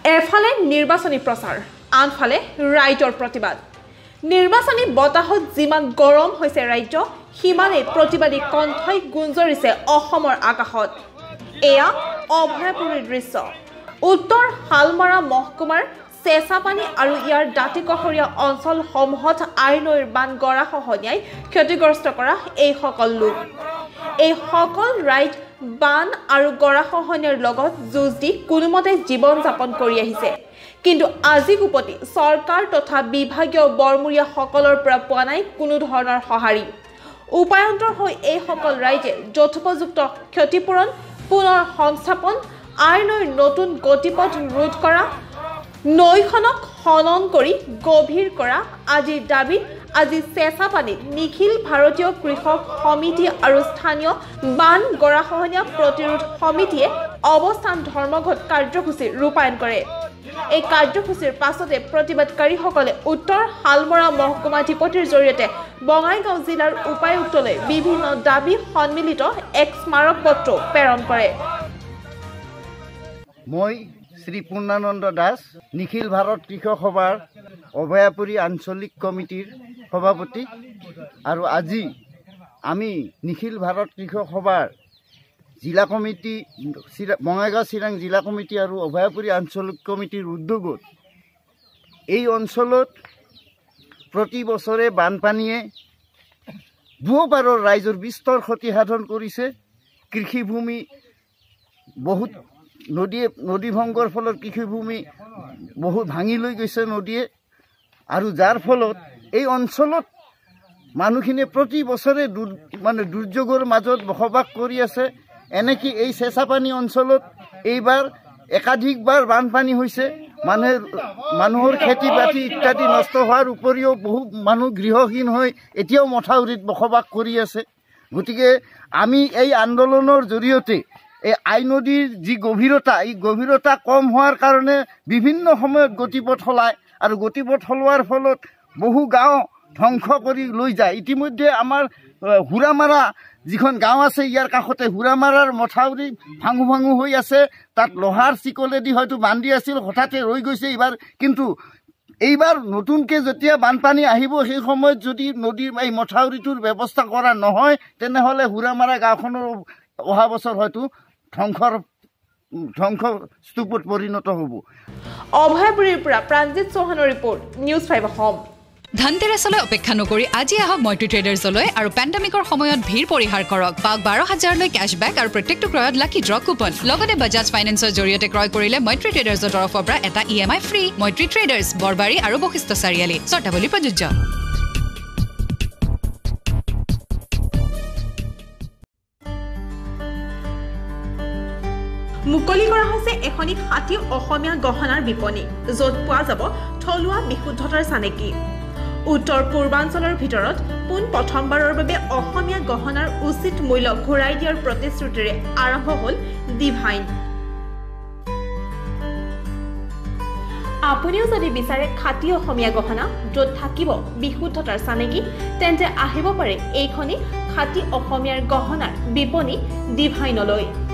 এফালে নিৰ্বাচনী প্ৰচাৰ আনফালে ৰাইজৰ প্ৰতিবাদ নিৰ্বাচনী বতাহত যিমান গৰম হৈছে ৰাজ্য সিমানেই প্ৰতিবাদী কণ্ঠই গুঞ্জৰিছে অসমৰ আকাশত এয়া অভয়পুৰীৰ দৃশ্য উত্তৰ হালমৰা মহকুমাৰ চেঁচাপানী আৰু ইয়াৰ দাঁতিকহৰীয়া অঞ্চলসমূহত আইনৈৰ বান গৰাখহনীয়াই ক্ষতিগ্ৰস্ত কৰা এই সকল লোক এই সকল ৰাইজ বান আৰু গৰাখহনীয়াৰ লগত যুঁজ দি কোনোমতে জীৱন যাপন কৰি আহিছে কিন্তু আজি গুপতি চৰকাৰ তথা বিভাগীয় বৰমুৰীয়া সকলৰ পৰা পোৱা নাই কোনো ধৰণৰ সঁহাৰি উপায়ন্তৰ হৈ এই সকল ৰাইজে যথোপযুক্ত ক্ষতিপূৰণ পুনৰ সংস্থাপন আইনৰ নতুন গতিপথ ৰোধ কৰা নৈখনক খনন কৰি গভীৰ কৰা আজিৰ দাবীত আজি চেঁচাপানীত নিখিল ভাৰতীয় কৃষক সমিতি আৰু স্থানীয় বান গৰাখহনীয়া প্ৰতিৰোধ সমিতিয়ে অৱস্থান ধৰ্মঘট কাৰ্যসূচী ৰূপায়ণ কৰে এই কাৰ্যসূচীৰ পাছতে প্ৰতিবাদকাৰীসকলে উত্তৰ হালমৰা মহকুমাধিপতিৰ জৰিয়তে বঙাইগাঁও জিলাৰ উপায়ুক্তলৈ বিভিন্ন দাবী সন্মিলিত এক স্মাৰক পত্ৰ প্ৰেৰণ কৰে মই শ্ৰী পূৰ্ণানন্দ দাস নিখিল ভাৰত কৃষক সভাৰ অভয়াপুৰী আঞ্চলিক কমিটিৰ সভাপতি আৰু আজি আমি নিখিল ভাৰত কৃষক সভাৰ জিলা কমিটি বঙাইগাঁও চিৰাং জিলা কমিটি আৰু অভয়াপুৰী আঞ্চলিক কমিটিৰ উদ্যোগত এই অঞ্চলত প্ৰতি বছৰে বানপানীয়ে দুয়োপাৰৰ ৰাইজৰ বিস্তৰ ক্ষতি সাধন কৰিছে কৃষিভূমি বহুত নদী ভংগৰ ফলত কৃষিভূমি বহুত ভাঙি লৈ গৈছে নদীয়ে আৰু যাৰ ফলত এই অঞ্চলত মানুহখিনিয়ে প্ৰতি বছৰে দুৰ্যোগৰ মাজত বসবাস কৰি আছে এনেকি এই চেঁচাপানী অঞ্চলত এইবাৰ একাধিকবাৰ বানপানী হৈছে মানুহৰ খেতি বাতি ইত্যাদি নষ্ট হোৱাৰ উপৰিও বহু মানুহ গৃহহীন হৈ এতিয়াও মথাউৰিত বসবাস কৰি আছে গতিকে আমি এই আন্দোলনৰ জৰিয়তে এই আই নদীৰ যি গভীৰতা এই গভীৰতা কম হোৱাৰ কাৰণে বিভিন্ন সময়ত গতিপথ সলায় আৰু গতিপথ সলোৱাৰ ফলত বহু গাঁও ধ্বংস কৰি লৈ যায় ইতিমধ্যে আমাৰ হুৰামাৰা যিখন গাঁও আছে ইয়াৰ কাষতে হুৰামাৰাৰ মথাউৰি ভাঙু ভাঙু হৈ আছে তাত লোহাৰ চিকলেদি হয়তো বান্ধি আছিল হঠাতে ৰৈ গৈছে এইবাৰ নতুনকৈ যেতিয়া বানপানী আহিব সেই সময়ত যদি নদীৰ এই মথাউৰিটোৰ ব্যৱস্থা কৰা নহয় তেনেহ'লে হুৰামাৰা গাঁওখনৰ অহা বছৰ হয়তো ধ্বংসস্তূপত পৰিণত হ'ব অভয়পুৰীৰ পৰা প্ৰাঞ্জিত চৌহানৰ ৰিপৰ্ট নিউজ 5 অসম ধনতেৰাছলৈ অপেক্ষা নকৰি আজি আহক মৈত্ৰী ট্ৰেডাৰ্ছলৈ আৰু পেণ্ডামিকৰ সময়ত ভিৰ পৰিহাৰ কৰক পাওক 12,000লৈ কেশ্ববেক আৰু প্ৰত্যেকটো ক্ৰয়ত লাকি ড্ৰ কুপন লগতে বাজাজ ফাইনেন্সৰ জৰিয়তে ক্ৰয় কৰিলে মৈত্ৰী ট্ৰেডাৰ্ছৰ তৰফৰ পৰা এটা EMI free Maitri traders Borbari আৰু বশিষ্ঠ চাৰিআলি চৰ্তাৱলী প্ৰযোজ্য মুকলি কৰা হৈছে এখনি হাতী অসমীয়া গহনাৰ বিপণী য'ত পোৱা যাব থলুৱা বিশুদ্ধতাৰ চানেকি উত্তৰ পূৰ্বাঞ্চলৰ ভিতৰত পোন প্ৰথমবাৰৰ বাবে অসমীয়া গহনাৰ উচিত মূল্য ঘূৰাই দিয়াৰ প্ৰতিশ্ৰুতিৰে আৰম্ভ হ'ল ডিভাইন আপুনিও যদি বিচাৰে খাঁটি অসমীয়া গহনা য'ত থাকিব বিশুদ্ধতাৰ চানেকি তেন্তে আহিব পাৰে এইখনি খাঁটি অসমীয়াৰ গহনাৰ বিপণী ডিভাইনলৈ